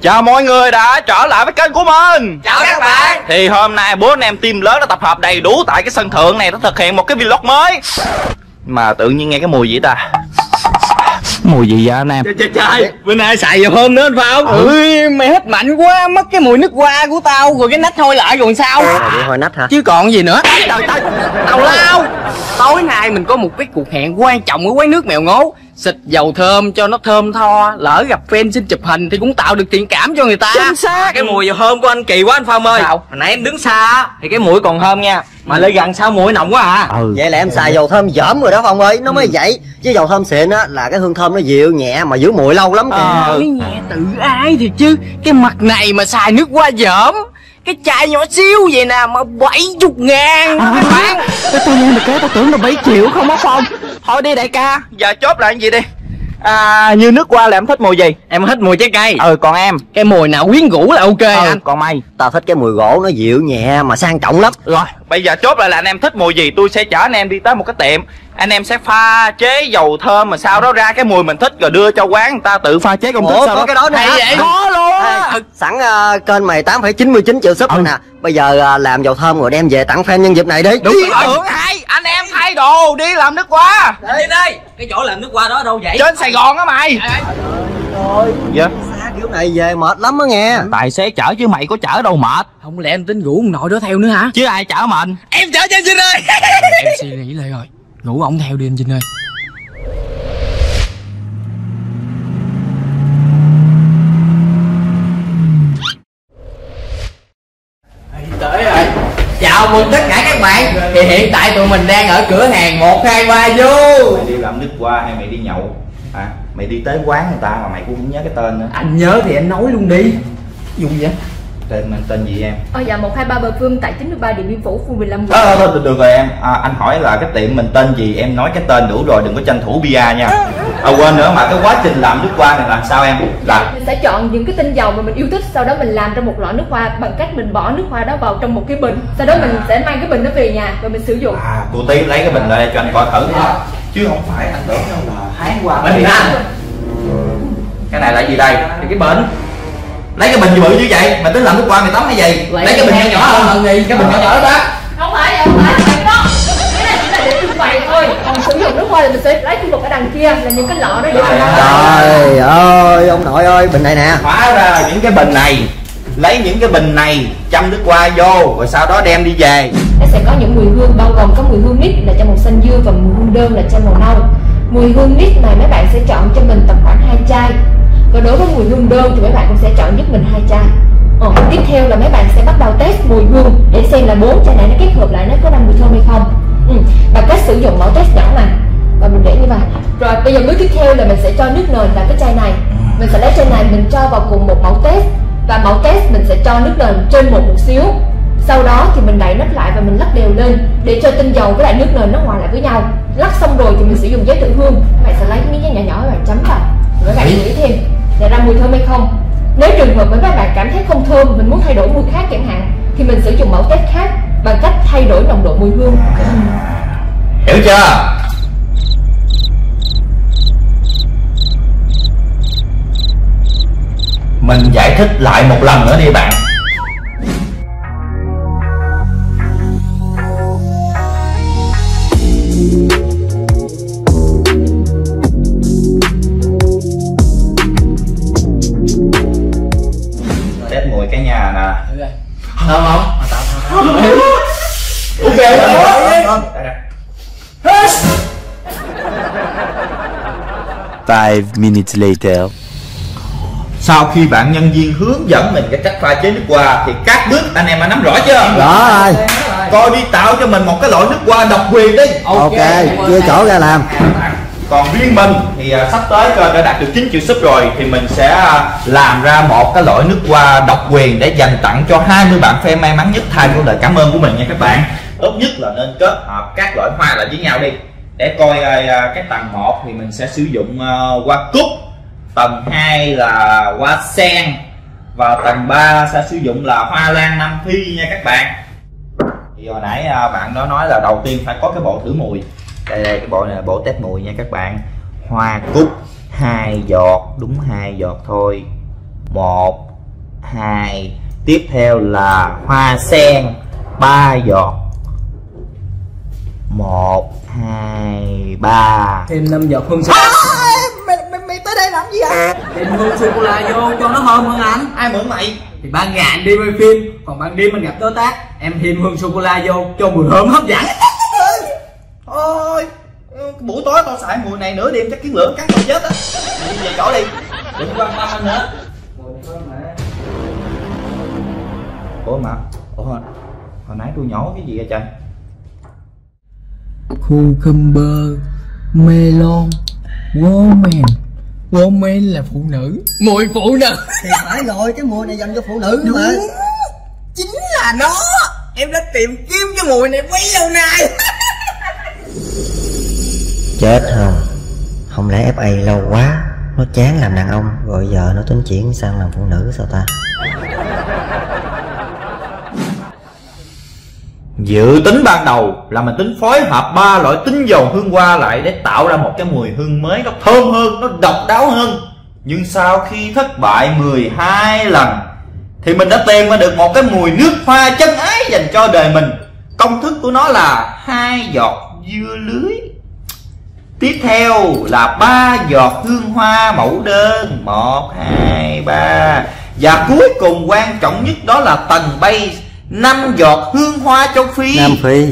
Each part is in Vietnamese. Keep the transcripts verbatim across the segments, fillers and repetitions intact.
Chào mọi người đã trở lại với kênh của mình. Chào các bạn. Thì hôm nay bố anh em team lớn đã tập hợp đầy đủ tại cái sân thượng này để thực hiện một cái vlog mới. Mà tự nhiên nghe cái mùi gì ta? Mùi gì vậy anh em? Trời trời trời, bữa nay xài dầu thơm nữa anh phải không? Ừ, mày hít mạnh quá, mất cái mùi nước hoa của tao rồi cái nách hôi lại rồi sao? Bị hôi nách hả? Chứ còn gì nữa. Trời trời, tao lao. Tối nay mình có một cái cuộc hẹn quan trọng ở quán nước Mèo Ngố. Xịt dầu thơm cho nó thơm tho, lỡ gặp fan xin chụp hình thì cũng tạo được thiện cảm cho người ta. Chính xác. Cái mùi dầu thơm của anh kỳ quá anh Phong ơi. Sao? Hồi nãy em đứng xa thì cái mũi còn thơm nha, mà lên gần sao mũi nồng quá à. Ừ. Vậy là em xài dầu thơm dởm rồi đó Phong ơi, nó mới vậy. Chứ dầu thơm xịn á là cái hương thơm nó dịu nhẹ mà giữ mùi lâu lắm kìa. Ờ, cái nhẹ tự ái thiệt chứ. Cái mặt này mà xài nước hoa dởm, cái chai nhỏ xíu vậy nè mà bảy chục ngàn đó các bạn. Cái tôi nghe được cái tao tưởng là bảy triệu không á Phong. Thôi đi đại ca, giờ chốt lại cái gì đi. À, như nước hoa là em thích mùi gì? Em thích mùi trái cây. Ừ, còn em? Cái mùi nào quyến rũ là ok. Ừ, anh. còn mày? Tao thích cái mùi gỗ nó dịu nhẹ mà sang trọng lắm. Rồi, bây giờ chốt lại là anh em thích mùi gì. Tôi sẽ chở anh em đi tới một cái tiệm. Anh em sẽ pha chế dầu thơm mà sau đó ra cái mùi mình thích rồi đưa cho quán người ta tự pha chế công thức. Ủa, sau có đó cái đó nữa Hay hả? vậy? Có luôn á. Ê, sẵn uh, kênh mày tám phẩy chín mươi chín triệu sub rồi nè. Bây giờ uh, làm dầu thơm rồi đem về tặng fan nhân dịp này đi. Đúng rồi. Tưởng hay, anh em thay đồ đi làm nước hoa. Đi đây, cái chỗ làm nước hoa đó ở đâu vậy? Trên Sài Gòn á mày. Rồi, Dạ. xa kiểu này về mệt lắm á nghe. Tài xế chở chứ mày có chở đâu mệt. Không lẽ em tính rủ ông nội đó theo nữa hả? Chứ ai chở mình. Em chở cho anh Vinh ơi. Em suy nghĩ lại rồi, rủ ổng theo đi anh Vinh ơi. Tới rồi. Chào mừng tất cả các bạn. Thì hiện tại tụi mình đang ở cửa hàng một hai ba vô. Mày đi làm nước hoa hay mày đi nhậu? À, mày đi tới quán người ta mà mày cũng không nhớ cái tên nữa. Anh nhớ thì anh nói luôn đi. Dùng vậy. Tên mình tên gì em? Ờ dạ một hai ba Bờ Phương tại chín mươi ba Điện Biên Phủ, khu mười lăm. Ờ à, thôi được, được rồi em. À, anh hỏi là cái tiệm mình tên gì, em nói cái tên đủ rồi, đừng có tranh thủ bia nha. À quên nữa, mà cái quá trình làm nước hoa này làm sao em? Là Mình sẽ chọn những cái tinh dầu mà mình yêu thích, sau đó mình làm ra một lọ nước hoa bằng cách mình bỏ nước hoa đó vào trong một cái bình. Sau đó mình sẽ mang cái bình đó về nhà và mình sử dụng. à, cô Tí lấy cái bình lại cho anh coi thử nha. Chứ không phải anh tưởng đâu là hái qua Bình ra. cái này là gì đây? Thì cái bệnh. Lấy cái bình gì bự như vậy? Mày tính làm nước hoa mày tắm hay gì? Lấy, cái bình nhỏ nhỏ hơn. Cái bình nhỏ nhỏ đó. Không phải, không phải, không phải đó. Cái này chỉ là để trưng bày thôi. Còn sử dụng nước hoa thì mình sẽ lấy cái vật ở đằng kia là những cái lọ đó để mình làm. Trời ơi, ông nội ơi, bình này nè. Hóa ra những cái bình này, lấy những cái bình này châm nước hoa vô rồi sau đó đem đi về. Nó sẽ có những mùi hương bao gồm có mùi hương mít là cho màu xanh dương và mùi hương đơn là cho màu nâu. Mùi hương mít này mấy bạn sẽ chọn cho mình tầm khoảng hai chai. Còn đối với mùi hương đơn thì mấy bạn cũng sẽ chọn giúp mình hai chai. Ờ, tiếp theo là mấy bạn sẽ bắt đầu test mùi hương để xem là bốn chai này nó kết hợp lại nó có ra mùi thơm hay không. Ừ. Bằng cách sử dụng mẫu test nhỏ này và mình để như vậy. Rồi bây giờ bước tiếp theo là mình sẽ cho nước nền vào cái chai này. Mình sẽ lấy chai này mình cho vào cùng một mẫu test và mẫu test mình sẽ cho nước nền trên một một xíu. Sau đó thì mình đậy nắp lại và mình lắc đều lên để cho tinh dầu với lại nước nền nó hòa lại với nhau. Lắc xong rồi thì mình sử dụng giấy tự hương. Các bạn sẽ lấy cái miếng giấy nhỏ nhỏ các bạn chấm vào. Rồi các bạn nghĩ thêm để ra mùi thơm hay không. Nếu trường hợp với các bạn cảm thấy không thơm, mình muốn thay đổi mùi khác chẳng hạn, thì mình sử dụng mẫu test khác bằng cách thay đổi nồng độ mùi hương. Hiểu chưa? Mình giải thích lại một lần nữa đi bạn. Test mùi cái nhà nè. Thơm không? Five minutes later. Sau khi bạn nhân viên hướng dẫn mình cái cách pha chế nước hoa thì các bước anh em đã nắm rõ chưa? Rõ rồi. Coi đi tạo cho mình một cái loại nước hoa độc quyền đi. Ok, chia chỗ ra làm. Còn riêng mình thì uh, sắp tới kênh đã đạt được chín triệu sub rồi thì mình sẽ uh, làm ra một cái loại nước hoa độc quyền để dành tặng cho hai mươi bạn fan may mắn nhất thay của lời cảm ơn của mình nha các bạn. Tốt nhất là nên kết hợp các loại hoa lại với nhau đi. Để coi uh, cái tầng một thì mình sẽ sử dụng uh, hoa cúc, tầng hai là hoa sen và tầng ba sẽ sử dụng là hoa lan Nam Phi nha các bạn. Thì hồi nãy uh, bạn đó nói là đầu tiên phải có cái bộ thử mùi. Đây, đây cái bộ này là bộ test mùi nha các bạn. Hoa cúc hai giọt, đúng hai giọt thôi. Một, hai. Tiếp theo là hoa sen ba giọt. Một, hai, ba. Thêm năm giọt hương sô. À, mày, mày, mày tới đây làm gì vậy? Thêm hương sô cô la vô cho nó thơm hơn anh. Ai mượn mày? Thì ban ngày anh đi quay phim, còn ban đêm anh gặp đối tác, em thêm hương sô cô la vô cho mùi thơm hấp dẫn. Ôi, buổi tối tao xài mùi này nửa đêm chắc kiến lửa cắn tao chết á. Mày đi về chỗ đi, đừng quan tâm anh nữa. Ủa mà, ủa hồi nãy tôi nhổ cái gì vậy trời? Cucumber, melon, woman. Woman là phụ nữ. Mùi phụ nữ. Thì phải rồi, cái mùi này dành cho phụ nữ mà. Chính là nó. Em đã tìm kiếm cái mùi này bấy lâu nay. Chết không? Không lẽ ép a lâu quá nó chán làm đàn ông rồi giờ nó tính chuyển sang làm phụ nữ sao ta? Dự tính ban đầu là mình tính phối hợp ba loại tinh dầu hương hoa lại để tạo ra một cái mùi hương mới, nó thơm hơn, nó độc đáo hơn. Nhưng sau khi thất bại mười hai lần thì mình đã tìm ra được một cái mùi nước hoa chân ái dành cho đời mình. Công thức của nó là hai giọt dưa lưới. Tiếp theo là ba giọt hương hoa mẫu đơn. Một, hai, ba. Và cuối cùng quan trọng nhất đó là tầng base, năm giọt hương hoa châu Phi. Nam Phi.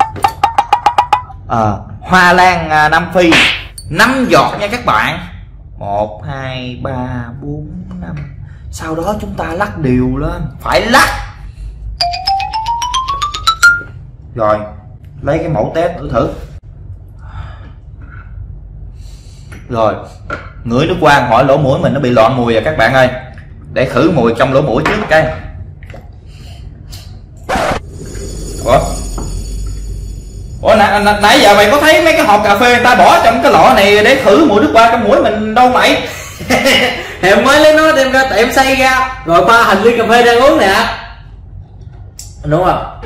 Ờ, hoa lan à, Nam Phi. Năm giọt nha các bạn. Một, hai, ba, bốn, năm. Sau đó chúng ta lắc đều lên. Phải lắc. Rồi, lấy cái mẫu test thử thử. Rồi, ngửi nước hoa hỏi lỗ mũi mình nó bị loạn mùi rồi các bạn ơi. Để khử mùi trong lỗ mũi trước cái. Ủa? Ủa nãy, nãy, nãy giờ mày có thấy mấy cái hộp cà phê người ta bỏ trong cái lọ này để khử mùi nước hoa trong mũi mình đâu mày? Em mới lấy nó đem ra tiệm xay ra rồi pha hành ly cà phê đang uống nè. Đúng không?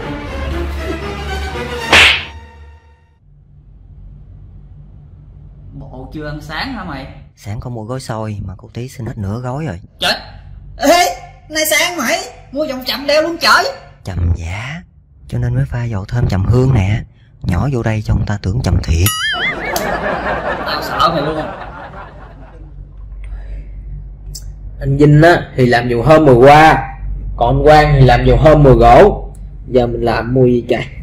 Bộ chưa ăn sáng hả mày? Sáng có mua gói xôi mà cô tí xin hết nửa gói rồi. Chết. Ê, nay sáng mày mua vòng chậm đeo luôn trời. Chậm giả, cho nên mới pha dầu thơm trầm hương nè. Nhỏ vô đây cho người ta tưởng trầm thiệt. Tao sợ mày luôn không? Anh Vinh á thì làm nhiều hơn mùi hoa, còn anh Quang thì làm nhiều hơn mùi gỗ. Giờ mình làm mùi gì trời?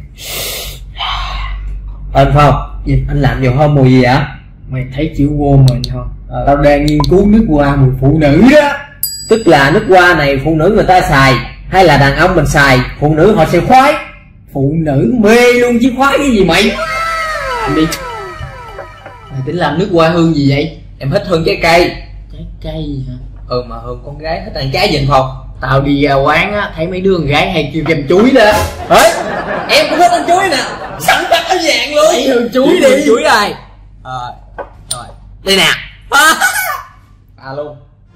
Anh Phong, gì? Anh làm nhiều hơn mùi gì vậy? Mày thấy chữ woman không? Ờ. Tao đang nghiên cứu nước hoa mùi phụ nữ đó. Tức là nước hoa này phụ nữ người ta xài hay là đàn ông mình xài, phụ nữ họ sẽ khoái. Phụ nữ mê luôn chứ khoái cái gì mày? Anh đi. Mày tính làm nước hoa hương gì vậy? Em thích hương trái cây. Trái cây hả? Ừ mà hương con gái thích ăn trái gì không? Tao đi ra quán á, thấy mấy đứa con gái hay kêu kem chuối đó. Ê, em cũng thích ăn chuối nè. Sẵn tắt áo vàng luôn. Lấy hương chuối đi. Hương chuối đây. Ờ, rồi. Đây nè. À luôn.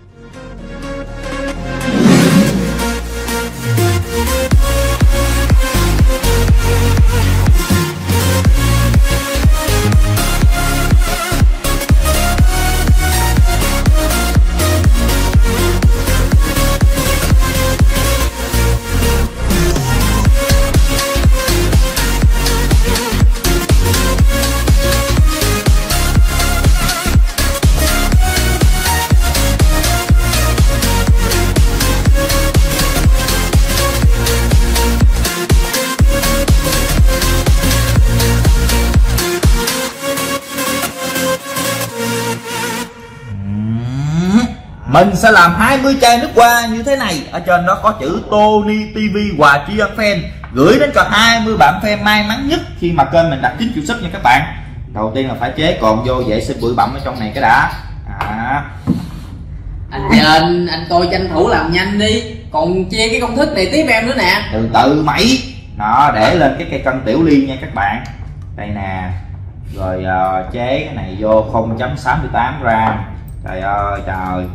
Mình sẽ làm hai mươi chai nước hoa như thế này. Ở trên đó có chữ Tony ti vi quà tri ân fan, gửi đến cho hai mươi bạn fan may mắn nhất khi mà kênh mình đặt chín triệu sub nha các bạn. Đầu tiên là phải chế cồn vô vệ sinh bụi bặm ở trong này cái đã. À. Anh Trần, anh coi tranh thủ làm nhanh đi. Còn chia cái công thức này tiếp em nữa nè. Từ từ mày. Đó, để lên cái cây cân tiểu ly nha các bạn. Đây nè. Rồi uh, chế cái này vô không phẩy sáu mươi tám gram. Trời ơi trời.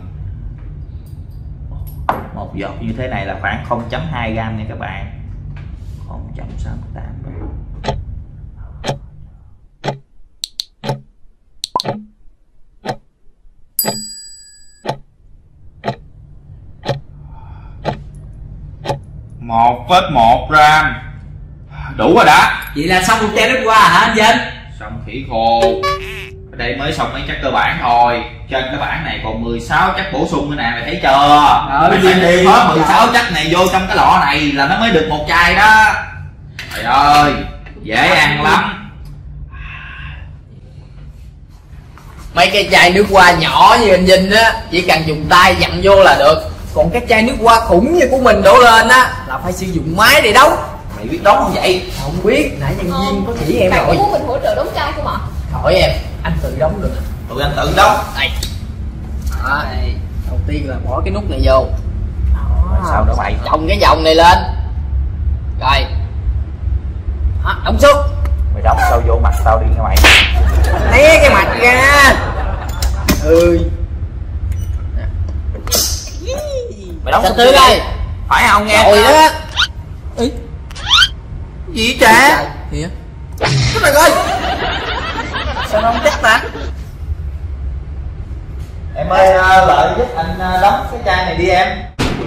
Một giọt như thế này là khoảng không phẩy hai gram nha các bạn. không phẩy sáu mươi tám gram. một phẩy một gram. Đủ rồi đó. Vậy là xong một chai nước hoa hả anh Vinh? Xong khỉ khô. Ở đây mới xong mấy chắc cơ bản thôi. Trên cái bảng này còn mười sáu chắc bổ sung nữa nè, mày thấy chưa? Mày phải đi hết mười sáu chắc này vô trong cái lọ này là nó mới được một chai đó. Trời ơi, dễ ăn lắm. Mấy cái chai nước hoa nhỏ như anh Vinh á, chỉ cần dùng tay dặn vô là được. Còn cái chai nước hoa khủng như của mình đổ lên á là phải sử dụng máy để đóng. Mày biết đóng không vậy? Không biết, nãy nhân viên có chỉ em bạn rồi. có muốn mình hỗ trợ đóng chai không ạ? Hỏi em, anh tự đóng được. Tụi anh tự đóng. Đây. Đó, đây. Đầu tiên là bỏ cái nút này vô. Đó. Sao nữa mày? Chồng cái vòng này lên. Rồi. Đó, đóng xuống. Mày đóng sao vô mặt tao đi nha mày. Né cái mặt ra. Ừ. Mày đóng Từ từ đây. phải không nghe? Rồi đó. Ý. Gì trả? Kìa. Trời ơi. Sao nó không chắc ta? Em ơi, Lợi giúp anh đóng cái chai này đi em.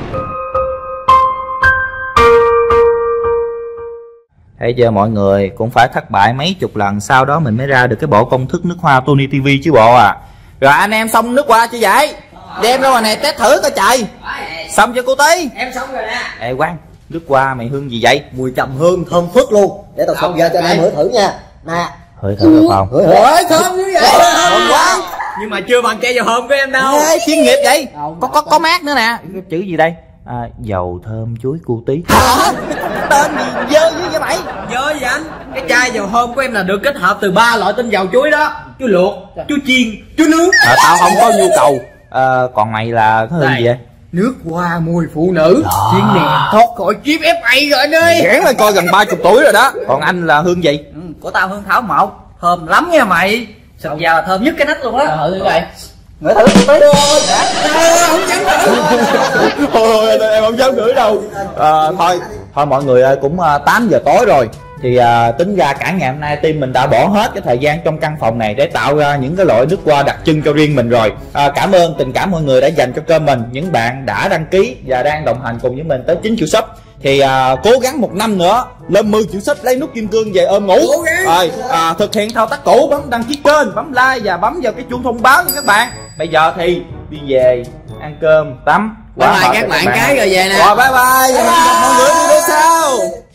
Thấy chưa mọi người, cũng phải thất bại mấy chục lần sau đó mình mới ra được cái bộ công thức nước hoa Tony ti vi chứ bộ à. Rồi anh em xong nước hoa chưa vậy? Đem ra ngoài này test thử coi trời. Xong chưa cô Tí? Em xong rồi nè. Ê Quang, nước hoa mày hương gì vậy? Mùi trầm hương thơm phức luôn. Để tao xông ra cho anh em hửi thử nha. Nè. Hơi thở được không? Hửi hửi. Ôi thơm như vậy. Thơm quá. Nhưng mà chưa bằng cây dầu hôm của em đâu. Ê, chuyên nghiệp vậy. Có có có mát nữa nè. Chữ gì đây? À, dầu thơm chuối cu tí. Hả? Tên gì dơ dữ vậy mày? Dơ gì anh? Cái chai dầu hôm của em là được kết hợp từ ba loại tinh dầu chuối đó. Chuối luộc, chuối chiên, chuối nướng. À, tao không có nhu cầu. À, còn mày là cái hương gì vậy? Nước hoa mùi phụ nữ. Chuyên nè thoát khỏi chip ép a rồi anh ơi. Ghén lên coi gần ba mươi tuổi rồi đó. Còn anh là hương gì? Ừ, của tao hương thảo mộc. Thơm lắm nha mày. Sực vào là thơm nhất cái nách luôn á. Thử thử vậy. Ngửi thử tí. Không dám ngửi. Thôi em không dám ngửi đâu. À, thôi thôi mọi người ơi, cũng tám giờ tối rồi. Thì à, tính ra cả ngày hôm nay team mình đã bỏ hết cái thời gian trong căn phòng này để tạo ra những cái loại nước hoa đặc trưng cho riêng mình rồi. À, cảm ơn tình cảm mọi người đã dành cho kênh mình, những bạn đã đăng ký và đang đồng hành cùng với mình tới chín triệu sub. Thì à, cố gắng một năm nữa lên mười triệu sub lấy nút kim cương về ôm ngủ. Rồi à, thực hiện thao tác cũ, bấm đăng ký kênh, bấm like và bấm vào cái chuông thông báo nha các bạn. Bây giờ thì đi về ăn cơm tắm. Bye bye các bạn, cái rồi về nè. Rồi bye bye, hẹn gặp mọi người video sau.